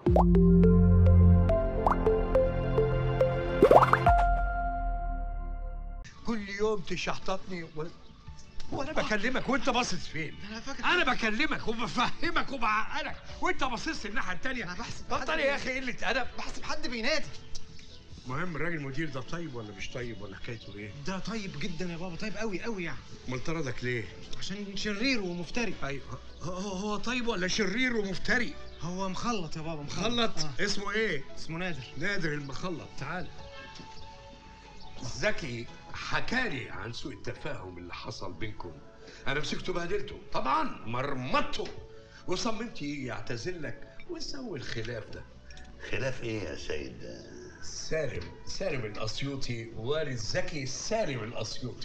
كل يوم تشحططني وانا بكلمك وانت باصص فين؟ انا بكلمك وبفهمك وبعقلك وانت باصص الناحيه الثانيه. انا بحسب بطل يا اخي قله ادب. بحسب حد بينادي. المهم الراجل المدير ده طيب ولا مش طيب ولا حكايته ايه؟ ده طيب جدا يا بابا، طيب قوي قوي يعني. امال طردك ليه؟ عشان شرير ومفتري. ايوه هو طيب ولا شرير ومفتري؟ هو مخلط يا بابا، مخلط. اسمه ايه؟ اسمه نادر. نادر المخلط. تعال. زكي حكالي عن سوء التفاهم اللي حصل بينكم. انا مسكته بهدلته طبعا، مرمطته، وصممت يجي يعتذر لك ونسوي الخلاف ده. خلاف ايه يا سيد؟ سالم الاسيوطي، والد زكي سالم الاسيوطي.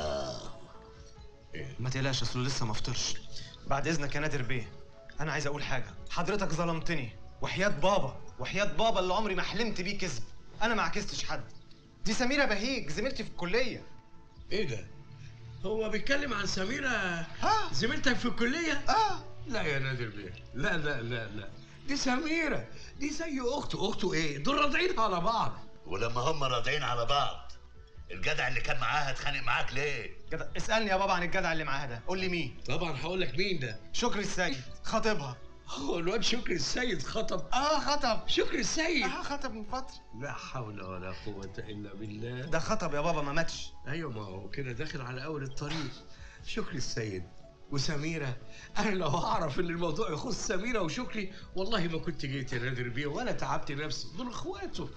إيه؟ ما تقلقش، اصله لسه ما فطرش. بعد اذنك يا نادر بيه، انا عايز اقول حاجه. حضرتك ظلمتني وحياه بابا اللي عمري ما حلمت بيه كذب. انا ما عكستش حد. دي سميره بهيج زميلتي في الكليه. ايه ده؟ هو بيتكلم عن سميره زميلتك في الكليه؟ لا يا نادر بيه، لا لا لا لا، دي سميره دي زي اخته ايه؟ دول راضعين على بعض. ولما هم راضعين على بعض، الجدع اللي كان معاها اتخانق معاك ليه؟ جدع؟ اسالني يا بابا عن الجدع اللي معاها ده. قول لي مين؟ طبعا هقول لك مين ده. شكري السيد، خطيبها. هو الواد شكري السيد خطب؟ خطب. شكري السيد خطب من فتره. لا حول ولا قوه الا بالله. ده خطب يا بابا، ما ماتش. ايوه ما هو كده داخل على اول الطريق. شكري السيد وسميره، انا لو اعرف ان الموضوع يخص سميره وشكري والله ما كنت جيت يا نادر بيه ولا تعبت نفسي، دول اخواته.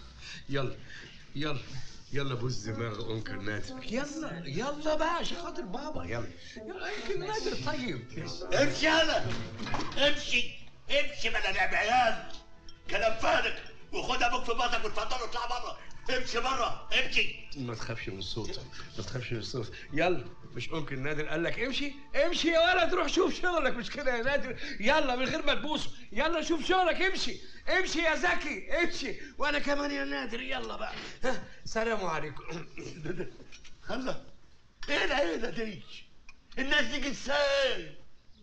يلا بوز دماغ انكل نادر. يلا بقى عشان خاطر بابا. يلا انكل نادر طيب. امشي يلا، امشي بلا لعب عيال. كلام فارغ، وخد ابوك في بطنك واتفضلوا اطلع بره. امشي بره، امشي. ما تخافش من الصوت. يلا، مش انكل نادر قال لك امشي يا ولد، روح شوف شغلك. مش كده يا نادر؟ يلا من غير ما تبوسه، يلا شوف شغلك. امشي يا زكي، امشي. وانا كمان يا نادر. يلا بقى. سلام عليكم. الله، ايه العيله دي؟ الناس دي ازاي؟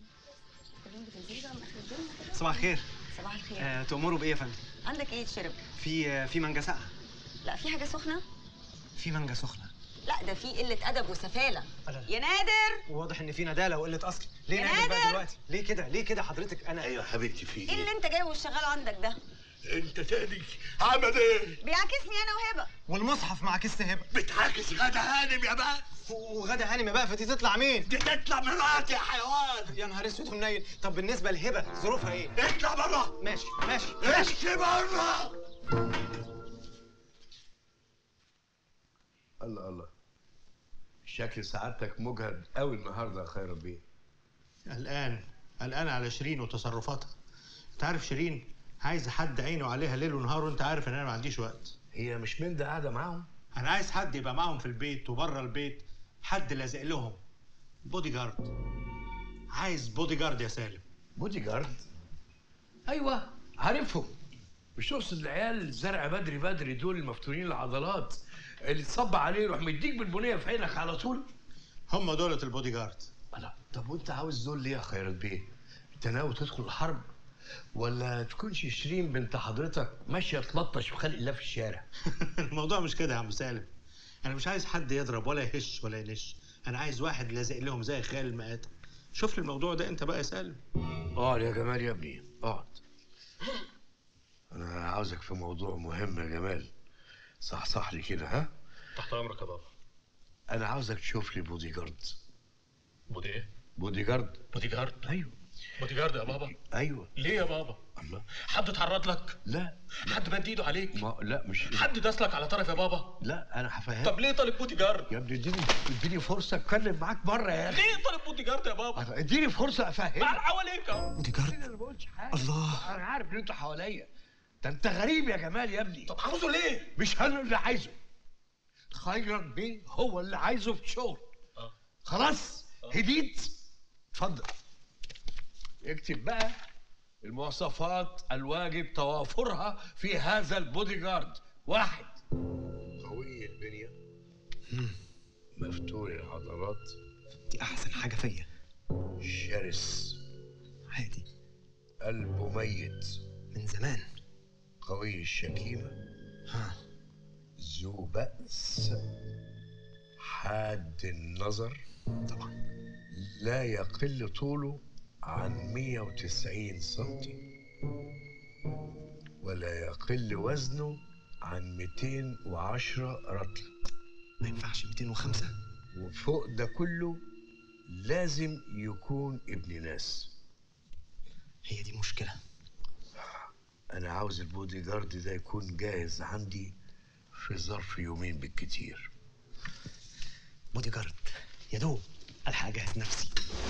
صباح الخير. صباح الخير. تأمروا بإيه يا فندم؟ عندك ايه تشرب؟ في مانجا ساقعة. لا، في حاجة سخنة؟ في مانجا سخنة. لا، ده في قلة أدب وسفالة. يا نادر! واضح إن في ندالة وقلة أصل. ليه يا نادر بقى نادر؟ دلوقتي؟ ليه كده حضرتك؟ أنا ايوه حبيبتي، في ايه اللي انت جايبه وشغاله عندك ده؟ انت تاني عمل ايه؟ بيعاكسني انا وهبه. والمصحف مع كيس هبه. بتعاكس غدا هانم يا بقى. وغدا هانم بقى، فدي تطلع مين؟ دي تطلع مراتي يا حيوان. يا نهار اسود ومنيل. طب بالنسبه لهبه ظروفها ايه؟ اطلع بره. ماشي. امشي بره. الله، شكل سعادتك مجهد قوي النهارده يا خير بيه. قلقان على شيرين وتصرفاتها. انت عارف شيرين عايزه حد عينه عليها ليل ونهار، وانت عارف ان انا ما عنديش وقت. هي مش من ده قاعده معاهم؟ انا عايز حد يبقى معاهم في البيت وبره البيت، حد لازق لهم. بودي جارد. عايز بودي جارد يا سالم. بودي جارد؟ ايوه عارفهم. مش تقصد العيال الزرع بدري دول المفتونين العضلات اللي تصب عليه يروح مديك بالبنيه في عينك على طول؟ هم دولة البودي جارد. لا، طب وانت عاوز دول ليه يا خيرت بيه؟ انت ناوي تدخل الحرب ولا تكونش شيرين بنت حضرتك ماشيه تلطش في خلق الله في الشارع؟ الموضوع مش كده يا عم سالم. انا مش عايز حد يضرب ولا يهش ولا ينش، انا عايز واحد لازق لهم زي خيال المآتة. شوف لي الموضوع ده انت بقى يا سالم. اقعد يا جمال يا ابني، اقعد. انا عاوزك في موضوع مهم يا جمال. صح لي كده، ها؟ تحت امرك يا بابا. انا عاوزك تشوف لي بودي جارد. بودي ايه؟ بودي جارد. بودي جارد؟ ايوه. بودي جارد يا بابا؟ ايوه. ليه يا بابا؟ الله. حد اتعرض لك؟ لا. حد مد ايده عليك؟ لا مش. حد داسلك على طرف يا بابا؟ لا انا هفهمك. طب ليه طالب بودي جارد؟ يا ابني اديني فرصه اتكلم معاك بره يا اخي. ليه طالب بودي جارد يا بابا؟ اديني فرصه افهمك. مع حواليك اهو. بودي جارد؟ انا ما بقولش حاجه. الله. انا عارف ان انتوا حواليا. ده انت غريب يا جمال يا ابني. طب عاوزه ليه؟ مش انا اللي عايزه. خيرت بيه هو اللي عايزه في الشغل. خلاص هديت. اتفضل اكتب بقى المواصفات الواجب توافرها في هذا البودي جارد. 1، قوي البنيه، مفتول العضلات. دي احسن حاجه فيا. شرس. عادي. قلبه ميت من زمان. قوي الشكيمة، ذو بأس، حاد النظر، طبعا لا يقل طوله عن 190 سنتي، ولا يقل وزنه عن 210 رطل. ما ينفعش 205. وفوق ده كله لازم يكون ابن ناس. هي دي مشكلة. أنا عاوز البودي جارد ده يكون جاهز عندي في ظرف يومين بالكتير. بودي جارد يا دوب الحق اجهز نفسي.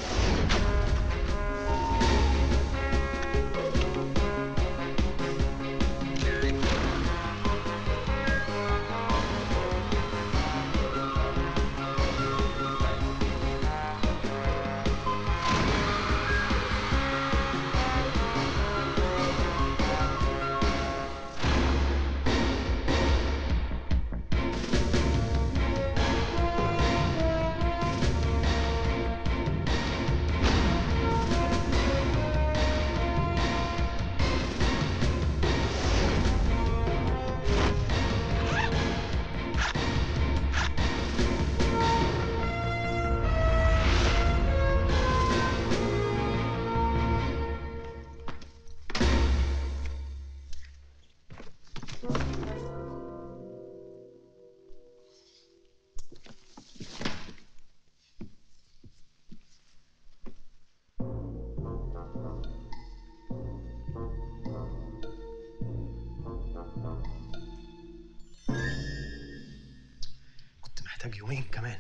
محتاج يومين كمان.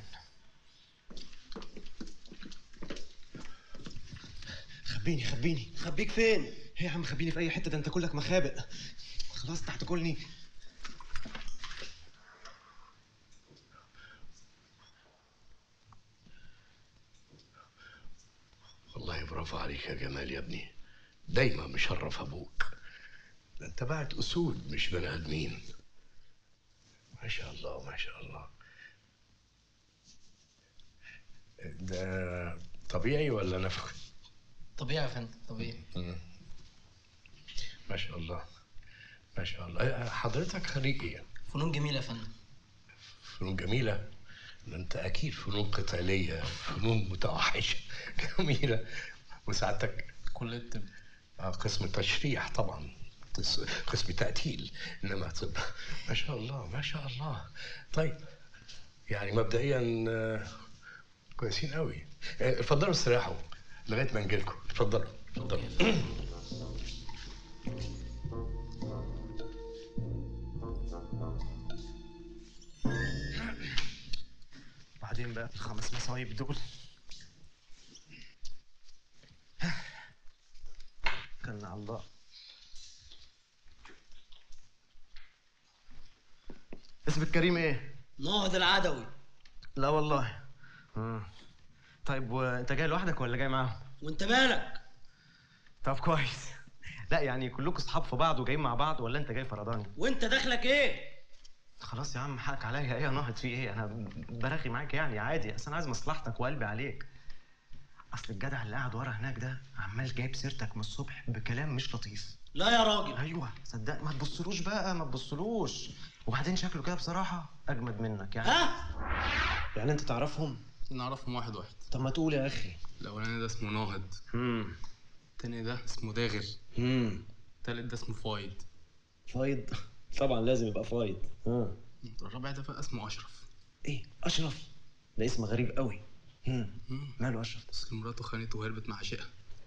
خبيني. خبيك فين؟ ايه يا عم خبيني في اي حته، ده انت كلك مخابئ. خلاص تحت كلني. والله برافو عليك يا جمال يا ابني، دايما مشرف ابوك. ده انت بعت اسود مش بني ادمين. ما شاء الله ما شاء الله. ده طبيعي ولا نفخ؟ طبيعي يا فندم، طبيعي. ما شاء الله ما شاء الله. حضرتك خريج ايه؟ فنون جميلة يا فندم. فنون جميلة؟ ده انت اكيد فنون قتالية، فنون متوحشة. جميلة. وساعتك كلية طب. قسم تشريح طبعا، قسم تقتيل، انما طب. ما شاء الله ما شاء الله. طيب يعني مبدئيا كويسين قوي. اتفضلوا استريحوا لغايه ما نجيلكم. اتفضلوا. بعدين بقى الخمس مصايب دول. كلنا على الله. اسمك كريم ايه؟ ناهض العدوي. لا والله. طيب وانت جاي لوحدك ولا جاي معاهم؟ وانت مالك؟ طب كويس. لا يعني كلكم اصحاب في بعض وجايين مع بعض ولا انت جاي فرداني؟ وانت دخلك ايه؟ خلاص يا عم حقك عليا. ايه يا ناهض في ايه؟ انا برغي معاك يعني عادي، اصل انا عايز مصلحتك وقلبي عليك. اصل الجدع اللي قاعد ورا هناك ده عمال جايب سيرتك من الصبح بكلام مش لطيف. لا يا راجل. ايوه صدق، ما تبصلوش بقى ما تبصلوش. وبعدين شكله كده بصراحه اجمد منك يعني. يعني انت تعرفهم؟ نعرفهم واحد. طب ما تقول يا اخي. الاولاني ده اسمه ناهض. التاني ده اسمه داغر. التالت ده اسمه فايد. فايد؟ طبعا لازم يبقى فايد. الرابع ده بقى اسمه اشرف. ايه اشرف؟ ده اسم غريب قوي. ماله اشرف؟ اصل مراته خانته وهربت مع عشقها.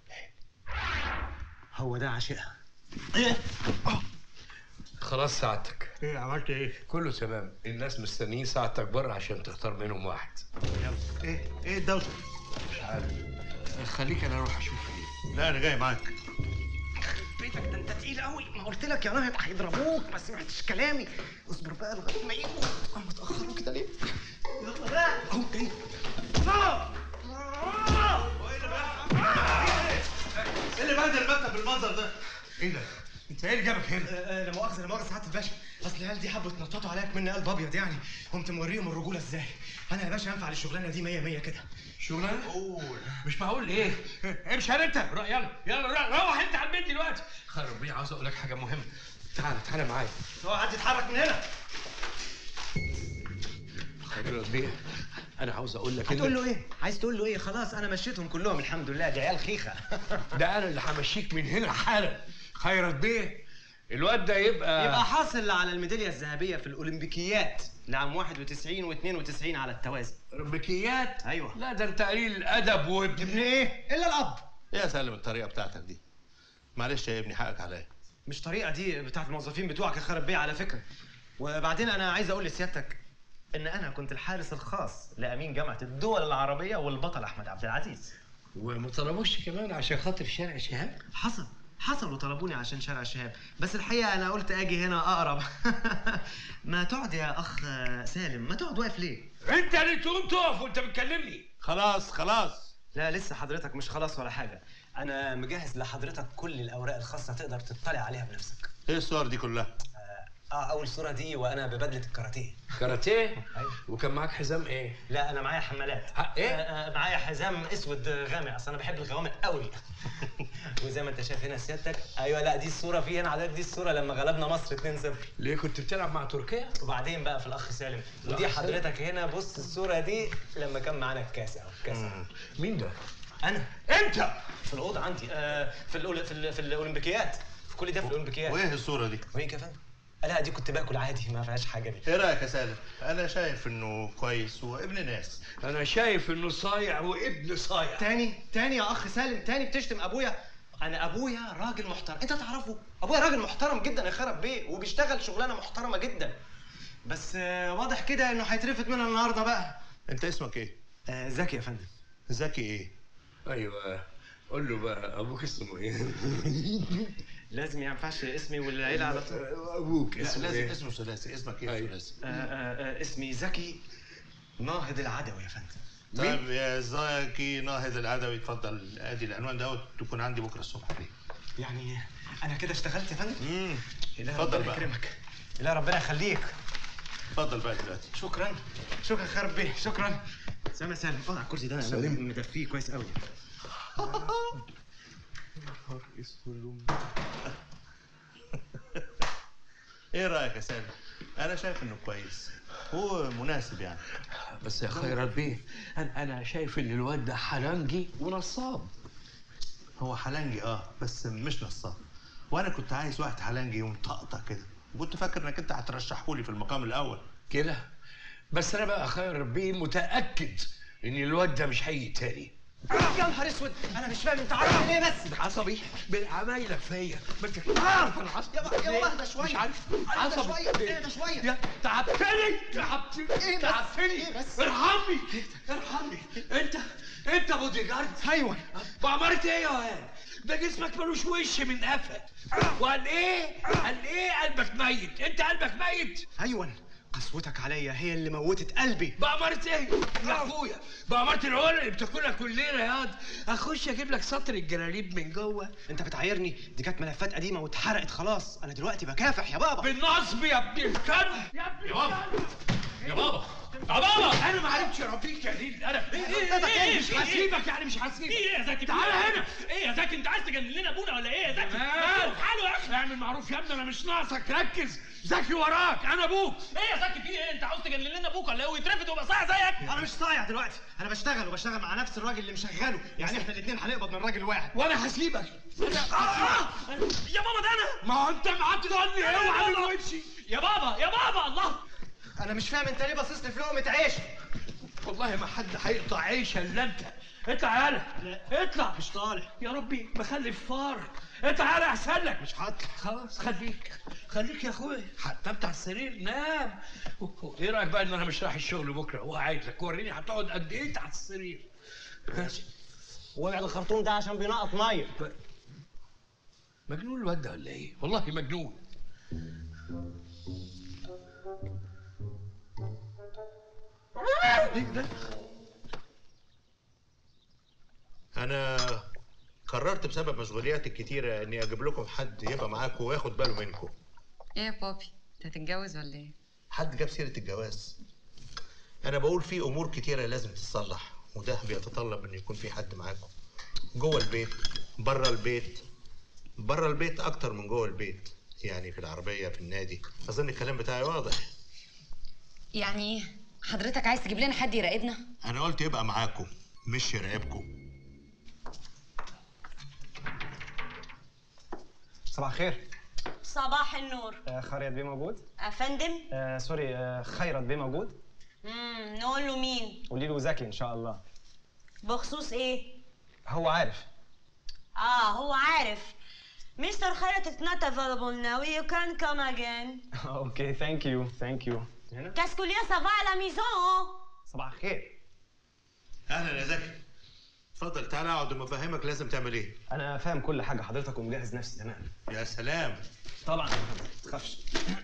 هو ده عشقها؟ ايه؟ خلاص ساعتك. ايه عملت ايه؟ كله تمام. الناس مستنيين ساعتك بره عشان تختار منهم واحد. ايه الدوشه؟ مش عارف. خليك انا اروح اشوف ايه. لا انا جاي معاك. بيتك ده انت تقيل قوي. ما قلت لك يا ناهض هيضربوك بس ما سمعتش كلامي. اصبر بقى لغايه ما يجوا. متاخروا كده ليه؟ يلا بقى. اهو جاي. ايه اللي بهدل المكتب بالمنظر ده؟ ايه ده؟ انت ايه اللي جابك هنا؟ لا مؤاخذة سعادة الباشا، اصل العيال دي حبوا يتنططوا عليا مني قلب ابيض يعني، قمت موريهم الرجولة ازاي. انا يا باشا انفع للشغلانة دي 100 100 كده. شغلانه؟ اوه مش معقول. ايه؟ امشي انت. يلا روح انت على البيت دلوقتي. خير ربيع عاوز اقول لك حاجه مهمه. تعالى معايا. اوعى حد يتحرك من هنا. خيرت بيه، انا عاوز اقول لك هتقول له ايه؟ عايز تقول له ايه؟ خلاص انا مشيتهم كلهم الحمد لله، دي عيال خيخه. ده انا اللي همشيك من هنا حالا. خيرت بيه، الواد ده يبقى حاصل على الميداليه الذهبيه في الاولمبيكيات لعام 91 و92 على التوازي. اولمبيكيات؟ ايوه. لا ده انت قليل الادب ابن ايه؟ الا الاب. ايه يا سالم الطريقه بتاعتك دي؟ معلش يا ابني حقك عليا. مش طريقه دي بتاعت الموظفين بتوعك يا خرب بيه على فكره. وبعدين انا عايز اقول لسيادتك ان انا كنت الحارس الخاص لامين جامعه الدول العربيه والبطل احمد عبد العزيز. وما طلبوش كمان عشان خاطر شارع شهاب؟ حصل وطلبوني عشان شارع شهاب، بس الحقيقه انا قلت اجي هنا اقرب. ما تقعد يا اخ سالم، ما تقعد واقف ليه؟ انت اللي تقوم تقف وانت بتكلمني. خلاص. لا لسه حضرتك مش خلاص ولا حاجه، انا مجهز لحضرتك كل الاوراق الخاصه تقدر تطلع عليها بنفسك. ايه الصور دي كلها؟ اول صوره دي وانا ببدله الكاراتيه. كاراتيه؟ ايوه. وكان معاك حزام ايه؟ لا انا معايا حمالات. ايه؟ معايا حزام اسود غامق، اصل انا بحب الغوامق قوي. وزي ما انت شايف هنا سيادتك، ايوه لا دي الصوره في هنا حضرتك، دي الصوره لما غلبنا مصر 2-0. ليه كنت بتلعب مع تركيا؟ وبعدين بقى في الاخ سالم، ودي حضرتك هنا بص الصوره دي لما كان معانا الكاس اهو الكاس. مين ده؟ انا. انت؟ في الاوضه عندي في الاولمبيكيات، في كل ده في الاولمبيكيات. وايه الصوره دي؟ وايه كمان؟ لا دي كنت باكل عادي ما فيهاش حاجه دي. ايه رايك يا سالم؟ انا شايف انه كويس وابن ناس. انا شايف انه صايع وابن صايع. تاني يا اخ سالم، تاني بتشتم ابويا. انا ابويا راجل محترم، انت تعرفه. ابويا راجل محترم جدا يا خرب بيه، وبيشتغل شغلانه محترمه جدا. بس واضح كده انه هيترفد منها النهارده بقى. انت اسمك ايه؟ زكي يا فندم. زكي ايه؟ ايوه قول له بقى ابوك اسمه ايه؟ لازم ما ينفعش اسمي والعيله على طول. ابوك اسمه لازم ايه؟ اسمه ثلاثي. اسمك ايه ثلاثي؟ اسمي زكي ناهض العدوي يا فندم. طيب يا زكي ناهض العدوي، اتفضل ادي العنوان دوت تكون عندي بكره الصبح ليه؟ يعني انا كده اشتغلت يا فندم؟ اتفضل بقى. يكرمك. لا ربنا يخليك. اتفضل بقى دلوقتي. شكرا خرب بيه، شكرا. سامع سالم، اقعد على الكرسي ده انا مدفيه كويس قوي. ايه رايك يا سالم؟ انا شايف انه كويس، هو مناسب يعني. بس يا خيرت بيه، انا شايف ان الواد ده حلنجي ونصاب. هو حلنجي بس مش نصاب. وانا كنت عايز واحد حلنجي ومطقطق كده، وكنت فاكر انك انت هترشحه لي في المقام الاول كده. بس انا بقى خيرت بيه متاكد ان الواد ده مش هيجي تاني. يا نهار اسود، انا مش فاهم انت عصبي ليه بس؟ عصبي بعمايلك فيا. ما انت يا اهدى شويه. مش عارف عصبي. اهدى شويه. تعبتني. ايه بس؟ تعبتني. ايه بس؟ ارحمني. انت بودي جارد؟ ايوه. وعملت ايه يا واد؟ ده جسمك ملوش وش من قفا. وقال ايه قلبك ميت. انت قلبك ميت. ايوه قسوتك عليا هي اللي موتت قلبي. بأمارة ايه يا اخويا؟ بأمارة العلا اللي بتاكلها كل ليله ياض. اخش اجيب لك سطر الجلاليب من جوه. انت بتعايرني؟ دي كانت ملفات قديمه واتحرقت خلاص، انا دلوقتي بكافح يا بابا. بالنصب يا ابن الكلب. يا بابا انا ما عرفتش اربيك يا دين. انا مش هسيبك يعني مش هسيبك. ايه يا زكي؟ تعالى هنا. ايه يا زكي انت عايز تجنن لنا ابونا ولا ايه يا زكي؟ حاله يا اخي. اعمل معروف يا ابني، انا مش ناقصك. ركز، زكي وراك، انا ابوك. ايه يا زكي في ايه؟ انت عاوز تجنن لنا ابوك ولا ايه ويترفد ويبقى صايع زيك؟ انا مش صايع دلوقتي، انا بشتغل مع نفس الراجل اللي مشغله، يعني احنا الاثنين هنقبض من راجل واحد. وانا هسيبك. يا بابا ده انا. ما هو انت معاك ضلني. اوعى من وشي. يا بابا الله. انا مش فاهم انت ليه باصص لي في لقمه عيش. والله ما حد هيقطع عيش الا انت. اطلع يالا. اطلع. مش طالع. يا ربي بخلف فار. اطلع يالا احسن لك. مش هطلع. خلاص خليك يا اخويا. حتى بتاع السرير نام. ايه رايك بقى ان انا مش رايح الشغل بكره وقاعد لك؟ وريني هتقعد قد ايه تحت السرير. ماشي. وقع الخرطوم ده عشان بينقط ميه. مجنون الواد ده ولا ايه؟ والله مجنون. ايه ده؟ انا قررت بسبب مشغولياتي الكتيره اني اجيب لكم حد يبقى معاكم وياخد باله منكم. ايه يا بابي، انت هتتجوز ولا ايه؟ حد جاب سيره الجواز؟ انا بقول في امور كتيره لازم تتصلح، وده بيتطلب ان يكون في حد معاكم جوه البيت، بره البيت اكتر من جوه البيت. يعني في العربيه في النادي. اظن الكلام بتاعي واضح. يعني حضرتك عايز تجيب لنا حد يراقبنا؟ انا قلت يبقى معاكم مش يراقبكم. صباح الخير. صباح النور. خيرت بيه موجود؟ افندم. سوري، خيرت بيه موجود؟ نقول له مين؟ قولي له زكي ان شاء الله. بخصوص ايه؟ هو عارف. هو عارف. Mr. Khairat is not available now. You can come again. اوكي ثانك يو ثانك يو. هنا؟ Qu'est-ce qu'il y a, ça va à la maison? صباح الخير. اهلا يا زكي. اتفضل تعالى اقعد وما افهمك لازم تعمل ايه. انا فاهم كل حاجه حضرتك ومجهز نفسي تمام. يا سلام. طبعا ما تخافش.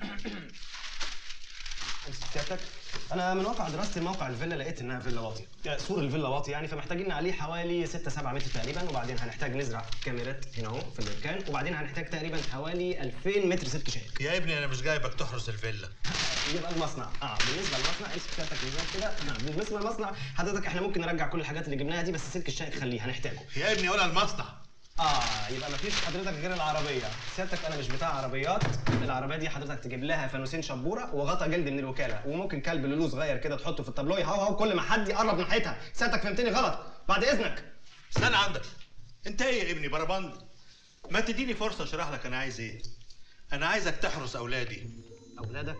امسك سيادتك. انا من واقع دراستي لموقع الفيلا لقيت انها فيلا واطيه، سور الفيلا واطي يعني، فمحتاجين عليه حوالي 6-7 متر تقريبا، وبعدين هنحتاج نزرع كاميرات هنا اهو في الاركان، وبعدين هنحتاج تقريبا حوالي 2000 متر سلك شائك. يا ابني انا مش جايبك تحرس الفيلا. يبقى المصنع بالنسبه للمصنع امسك سيادتك كده. بالنسبه للمصنع حضرتك احنا ممكن نرجع كل الحاجات اللي جبناها دي، بس سلك الشائك خليه هنحتاجه. يا ابني ولا المصنع. يبقى مفيش حضرتك غير العربيه. سيادتك انا مش بتاع عربيات. العربيه دي حضرتك تجيب لها فانوسين شبوره وغطا جلد من الوكاله، وممكن كلب لولو صغير كده تحطه في التابلو يهوهو كل ما حد يقرب ناحيتها. سيادتك فهمتني غلط بعد اذنك. استنى عندك. انت ايه يا ابني بربند؟ ما تديني فرصه اشرح لك انا عايز ايه. انا عايزك تحرس اولادي. اولادك؟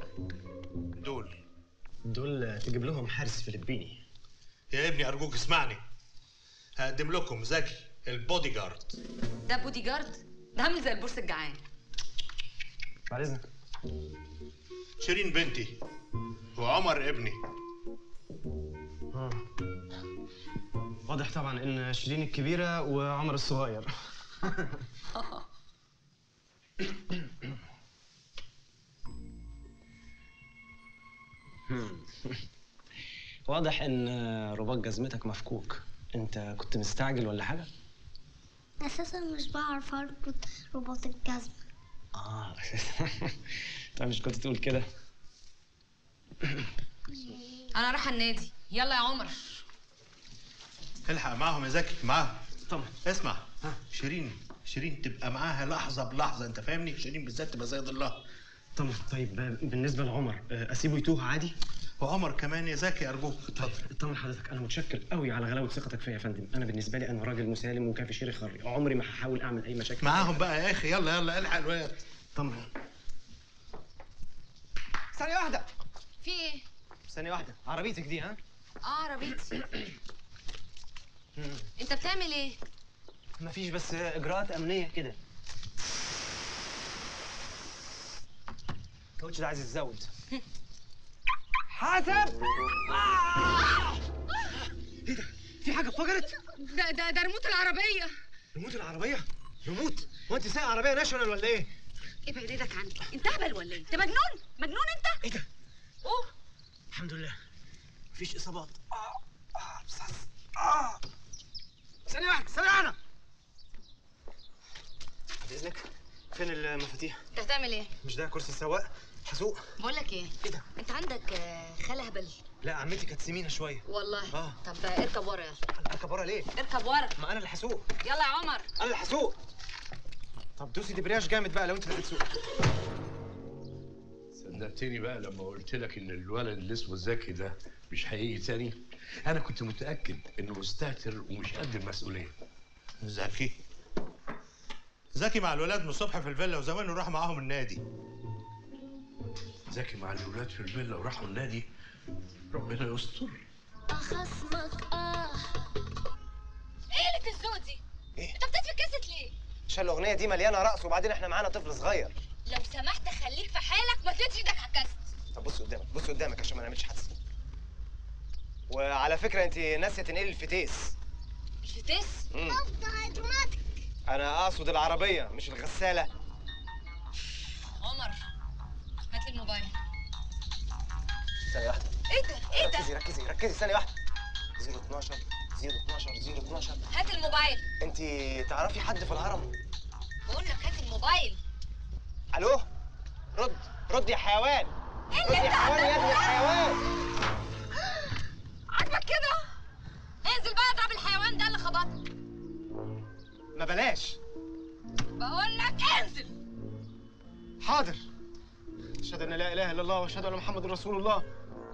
دول تجيب لهم حارس فلبيني. يا ابني ارجوك اسمعني. هقدم لكم زكي البودي جارد. ده بودي جارد؟ ده عامل زي البورس الجعان. بعد اذنك. شيرين بنتي وعمر ابني. واضح طبعا ان شيرين الكبيره وعمر الصغير. واضح ان رباط جزمتك مفكوك. انت كنت مستعجل ولا حاجه؟ اساسا مش بعرف اربط رباط الجزمه. انت مش كنت تقول كده؟ انا رايحه النادي. يلا يا عمر. الحق معاهم يا زكي معاهم. طبعا. اسمع. شيرين تبقى معاها لحظه بلحظه، انت فاهمني؟ شيرين بالذات تبقى زي الله. طبعا. طيب بالنسبه لعمر اسيبه يتوه عادي؟ وعمر كمان يا زكي ارجوك اتفضل. طبعا حضرتك انا متشكر قوي على غلاوه ثقتك فيا يا فندم. انا بالنسبه لي انا راجل مسالم وكافي شيري خري، عمري ما هحاول اعمل اي مشاكل معاهم بقى يا اخي. يلا الحق الواد. طبعا. ثانيه واحده. في ايه؟ ثانيه واحده. عربيتك دي ها؟ عربيتي. انت بتعمل ايه؟ مفيش، بس اجراءات امنيه كده. الكاوتش ده عايز يتزود. حاسب. ايه ده؟ في حاجه اتفجرت؟ ده ريموت العربيه. ريموت العربيه؟ ريموت؟ هو انت سايق عربيه ناشونال ولا ايه؟ ابعد ايدك عني. انت هبل ولا ايه؟ انت مجنون انت؟ ايه ده؟ اوه الحمد لله مفيش اصابات. ثانيه واحده. بعد اذنك. فين المفاتيح؟ انت هتعمل ايه؟ مش ده كرسي السواق؟ هسوق. بقول لك ايه؟ ايه ده؟ انت عندك خاله هبل؟ لا عمتي كانت سمينه شويه. والله؟ طب اركب ورا يلا. اركب ورا ليه؟ اركب ورا. ما انا اللي هسوق. يلا يا عمر. انا اللي هسوق. طب دوسي دبرياج جامد بقى لو انت اللي هتسوق. صدقتني بقى لما قلت لك ان الولد اللي اسمه زكي ده مش هيجي تاني؟ انا كنت متاكد انه مستهتر ومش قد المسؤوليه. زكي مع الولاد من الصبح في الفيلا وزمانه راح معاهم النادي. زكي مع الولاد في الفيلا وراحوا النادي؟ ربنا يستر. اخصمك ايه اللي الذوق دي؟ ايه؟ انت بتطفي الكاسيت ليه؟ عشان الاغنيه دي مليانه رقص، وبعدين احنا معانا طفل صغير. لو سمحت خليك في حالك، ما تمدش ايدك على الكاسيت. طب بص قدامك عشان ما نعملش حادثه. وعلى فكره انت ناسيه تنقلي الفتيس. الفتيس؟ انا اقصد العربيه مش الغساله. عمر هات لي الموبايل. ثانيه واحده. ايه ده؟ ركزي ثانيه واحده. 012 هات الموبايل. انت تعرفي حد في الهرم؟ بقول لك هات الموبايل. الو؟ رد يا حيوان. رد يا حيوان يا ابن الحيوان. عاجبك كده؟ انزل بقى اضرب الحيوان ده اللي خبطك. ما بلاش. بقول لك انزل. حاضر. اشهد ان لا اله الا الله واشهد ان محمد رسول الله.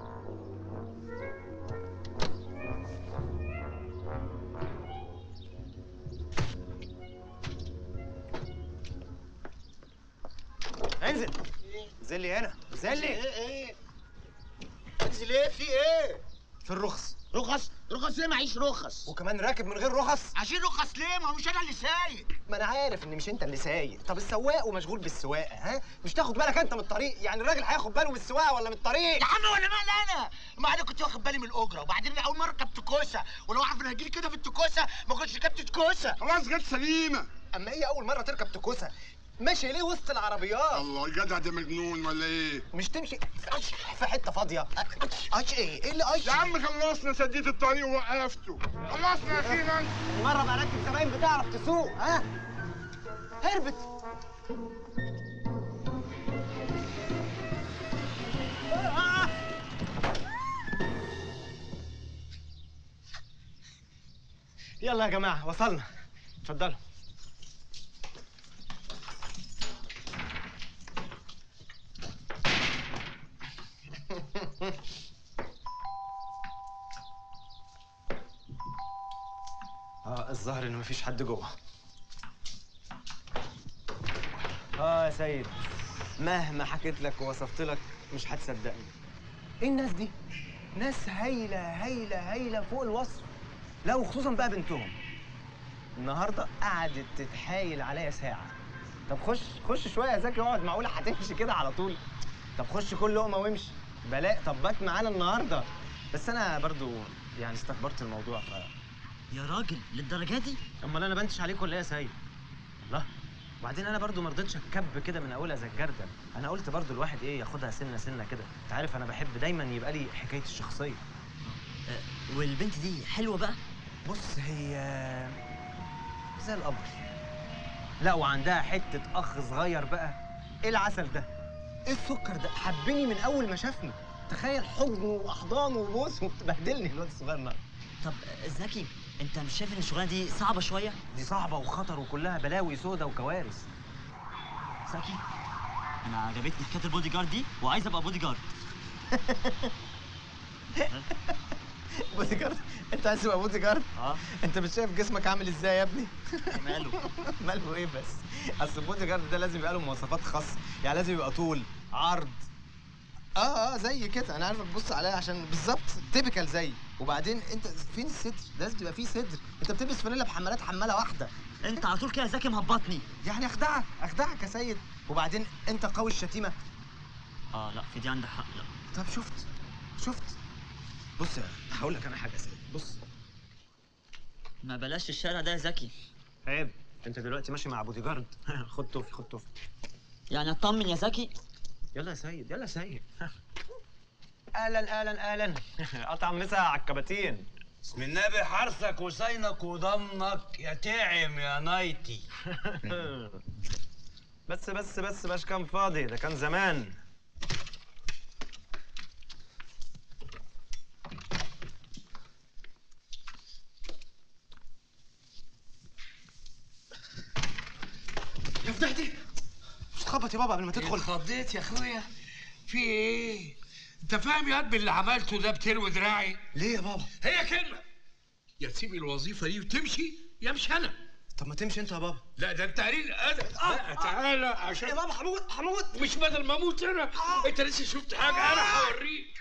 انزل. انزل لي هنا، انزل لي. ايه انزل ايه؟ في ايه؟ في الرخص. رخص ايه؟ معيش رخص. وكمان راكب من غير رخص؟ عشان رخص ليه؟ ما هو مش انا اللي سايق. ما انا عارف ان مش انت اللي سايق. طب السواق ومشغول بالسواقه، ها؟ مش تاخد بالك انت من الطريق؟ يعني الراجل هياخد باله من السواقه ولا من الطريق؟ يا عم ولا مال انا؟ ما انا كنت واخد بالي من الاجره، وبعدين انا اول مره ركبت كوسه، ولو اعرف ان هجيلي كده في التكوسه ما كنتش ركبت كوسه. خلاص جت سليمه. اما هي اول مره تركب تكوسه ماشي ليه وسط العربيات؟ الله الجدع ده مجنون ولا ايه؟ مش تمشي في حته فاضيه. ايه اللي يا عم خلصنا، سديت الطريق ووقفته. خلصنا يا اخيرا. مره بقى راكب زباين بتعرف تسوق، ها؟ هربت. يلا يا جماعه وصلنا. اتفضلوا. الظاهر ان مفيش حد جوه. يا سيد، مهما حكيت لك ووصفت لك مش هتصدقني. ايه الناس دي؟ ناس هايله هايله هايله فوق الوصف. لا وخصوصا بقى بنتهم. النهارده قعدت تتحايل عليا ساعه. طب خش شويه يا زكي اقعد، معقوله هتمشي كده على طول؟ طب خش كل لقمه وامشي. بلاء طب بات معانا النهارده. بس انا برضو يعني استكبرت الموضوع يا راجل للدرجه دي؟ امال انا بنتش عليكم ولا ايه يا سيد؟ الله. وبعدين انا برضو ما رضيتش اتكب كده من اولها زي الجردل. انا قلت برضو الواحد ايه ياخدها سنه سنه كده. انت عارف انا بحب دايما يبقى لي حكايتي الشخصيه. والبنت دي حلوه بقى؟ بص هي زي القمر. لا وعندها حته اخ صغير بقى. ايه العسل ده؟ ايه السكر ده؟ حبني من اول ما شافني. تخيل حضن واحضان وبوس وبهدلني الواد الصغير ده. طب زكي انت مش شايف ان الشغلانه دي صعبه شويه؟ دي صعبه وخطر وكلها بلاوي سودا وكوارث. زكي انا عجبتني حكايه البودي جارد دي وعايز ابقى بودي جارد. بودي جارد؟ انت عايز تبقى بودي جارد؟ انت مش شايف جسمك عامل ازاي يا ابني؟ ماله؟ ماله ايه بس؟ اصل البودي جارد ده لازم يبقى له مواصفات خاصه، يعني لازم يبقى طول، عرض. زي كده. انا عارفك بص عليا عشان بالظبط تيبيكال زي. وبعدين انت فين الصدر؟ لازم تبقى فيه صدر. انت بتلبس فانيلا بحمالات حماله واحده. انت على طول كده يا زكي مهبطني. يعني اخدعك يا سيد. وبعدين انت قوي الشتيمه. لا في دي عندك حق. لا طب شفت بص هقول لك انا حاجه يا سيد. بص ما بلاش الشارع ده يا زكي. عيب. انت دلوقتي ماشي مع بودي جارد. خد توفي. يعني اطمن يا زكي. يلا يا سيد. اهلا قطع مسا على الكباتين. بسم النبي حرثك وصينك وضمنك يا تعم يا نايتي. بس باش كان فاضي، ده كان زمان. يا فتحتي مش تخبط يا بابا قبل ما تدخل. اتخضيت يا اخويا. في ايه؟ انت فاهم يا قد اللي عملته ده بتلوي دراعي؟ ليه يا بابا؟ هي كلمه، يا تسيب الوظيفه دي وتمشي يا مش انا. طب ما تمشي انت يا بابا. لا ده انت قليل ادب. تعالى عشان يا بابا هموت. مش بدل ما اموت انا. انت لسه شفت حاجه؟ انا هوريك.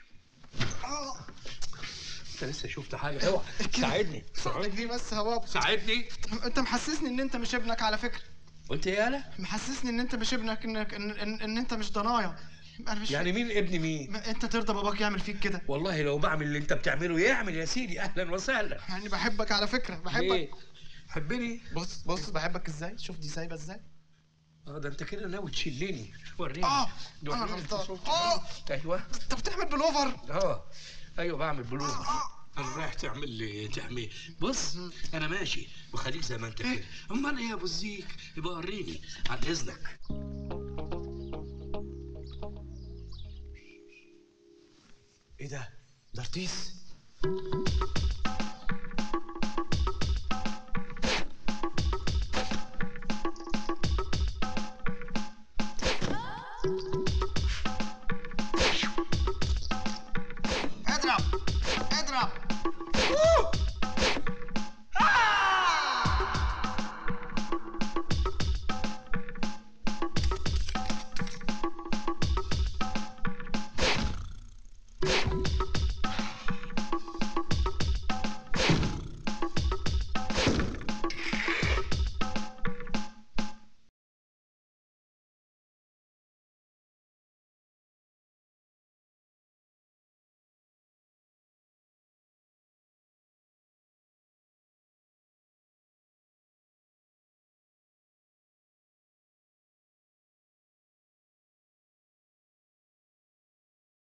انت لسه شفت حاجه؟ اوعى ساعدني. ساعدني بس يا بابا. ساعدني. انت محسسني ان انت مش ابنك على فكره. قلت ايه يالا؟ محسسني ان انت مش ابنك، ان انت مش ضنايا. انا مش يعني مين ابن مين؟ انت ترضى باباك يعمل فيك كده؟ والله لو بعمل اللي انت بتعمله يعمل يا سيدي. اهلا وسهلا. يعني بحبك على فكره، بحبك. ليه؟ حبني. بص بحبك ازاي. شوف دي سايبه ازاي. ده انت كده ناوي تشلني. وريني. انا غلطان. ايوه انت بتعمل بلوفر. ايوه بعمل بلوفر. انا رايح تعمل لي تحميه. بص انا ماشي وخليك زي ما انت كده. امال ايه يا ابو الزيك؟ يبقى وريني عن اذنك. ايه ده؟ ده رتيس.